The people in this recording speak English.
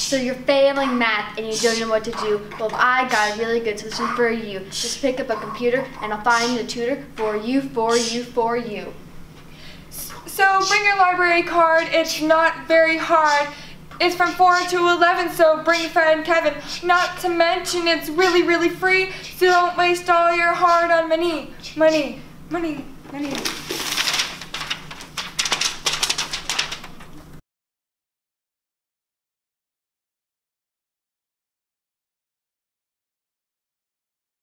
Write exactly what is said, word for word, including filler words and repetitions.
So you're failing math and you don't know what to do. Well, I got a really good solution for you. Just pick up a computer and I'll find a tutor for you, for you, for you. So bring your library card. It's not very hard. It's from four to eleven, so bring your friend Kevin. Not to mention it's really, really free, so don't waste all your hard-earned money. Money, money, money.